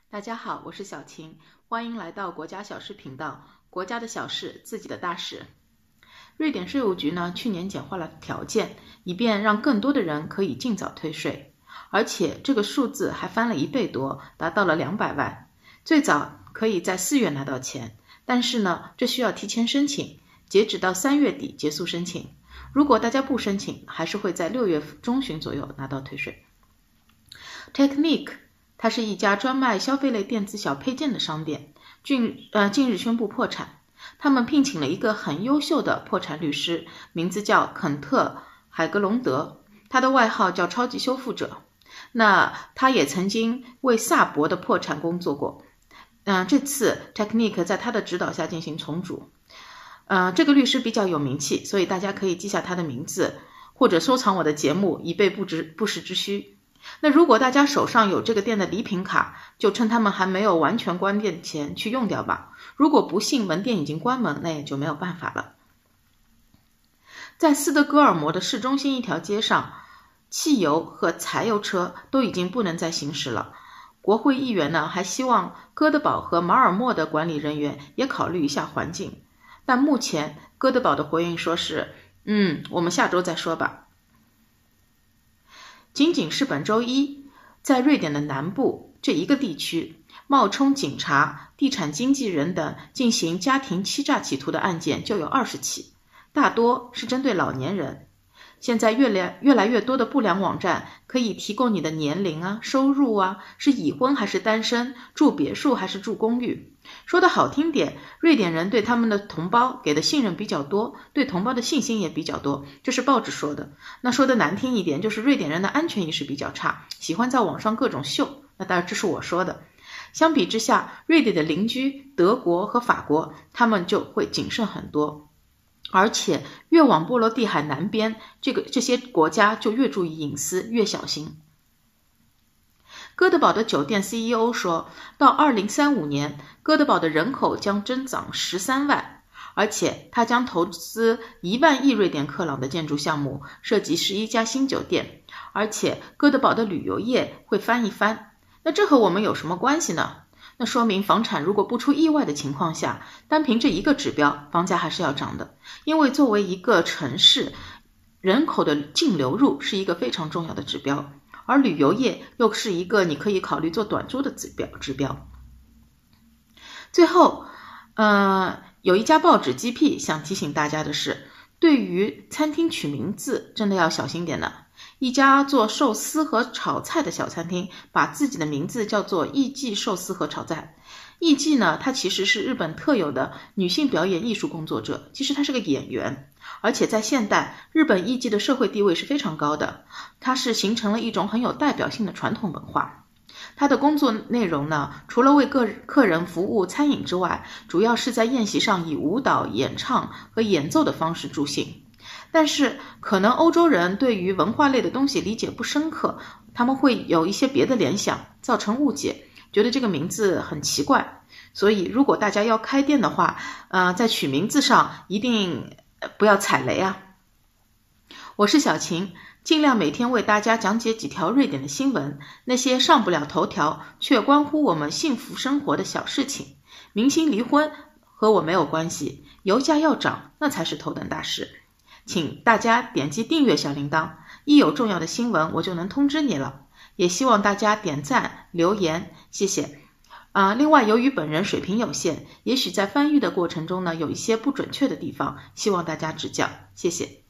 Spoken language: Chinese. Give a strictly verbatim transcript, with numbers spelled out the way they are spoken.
大家好，我是小晴，欢迎来到国家小事频道。国家的小事，自己的大事。瑞典税务局呢，去年简化了条件，以便让更多的人可以尽早退税，而且这个数字还翻了一倍多，达到了两百万。最早可以在四月拿到钱，但是呢，这需要提前申请，截止到三月底结束申请。如果大家不申请，还是会在六月中旬左右拿到退税。Technique它是一家专卖消费类电子小配件的商店，近呃近日宣布破产。他们聘请了一个很优秀的破产律师，名字叫肯特·海格隆德，他的外号叫超级修复者。那他也曾经为萨博的破产工作过。嗯、呃，这次 Technique 在他的指导下进行重组。呃，这个律师比较有名气，所以大家可以记下他的名字，或者收藏我的节目，以备不知不时之需。那如果大家手上有这个店的礼品卡，就趁他们还没有完全关店前去用掉吧。如果不幸门店已经关门，那也就没有办法了。在斯德哥尔摩的市中心一条街上，汽油和柴油车都已经不能再行驶了。国会议员呢，还希望哥德堡和马尔默的管理人员也考虑一下环境。但目前哥德堡的回应说是，嗯，我们下周再说吧。仅仅是本周一，在瑞典的南部这一个地区，冒充警察、地产经纪人等进行家庭欺诈企图的案件就有二十起，大多是针对老年人。现在越来越来越多的不良网站可以提供你的年龄啊、收入啊，是已婚还是单身，住别墅还是住公寓。说的好听点，瑞典人对他们的同胞给的信任比较多，对同胞的信心也比较多，这是报纸说的。那说的难听一点，就是瑞典人的安全意识比较差，喜欢在网上各种秀。那当然这是我说的。相比之下，瑞典的邻居德国和法国，他们就会谨慎很多。而且越往波罗的海南边，这个这些国家就越注意隐私，越小心。哥德堡的酒店 C E O 说，到二零三五年，哥德堡的人口将增长十三万，而且他将投资一万亿瑞典克朗的建筑项目，涉及十一家新酒店，而且哥德堡的旅游业会翻一番。那这和我们有什么关系呢？那说明房产如果不出意外的情况下，单凭这一个指标，房价还是要涨的。因为作为一个城市，人口的净流入是一个非常重要的指标，而旅游业又是一个你可以考虑做短租的指标。指标。最后，呃，有一家报纸 G P 想提醒大家的是，对于餐厅取名字真的要小心点呢。一家做寿司和炒菜的小餐厅，把自己的名字叫做艺伎寿司和炒菜。艺伎呢，她其实是日本特有的女性表演艺术工作者，其实她是个演员，而且在现代，日本艺伎的社会地位是非常高的，它是形成了一种很有代表性的传统文化。他的工作内容呢，除了为个客人服务餐饮之外，主要是在宴席上以舞蹈、演唱和演奏的方式助兴。但是可能欧洲人对于文化类的东西理解不深刻，他们会有一些别的联想，造成误解，觉得这个名字很奇怪。所以如果大家要开店的话，呃，在取名字上一定不要踩雷啊。我是小晴，尽量每天为大家讲解几条瑞典的新闻，那些上不了头条却关乎我们幸福生活的小事情。明星离婚和我没有关系，油价要涨那才是头等大事。请大家点击订阅小铃铛，一有重要的新闻我就能通知你了。也希望大家点赞留言，谢谢。啊、呃，另外由于本人水平有限，也许在翻译的过程中呢有一些不准确的地方，希望大家指教，谢谢。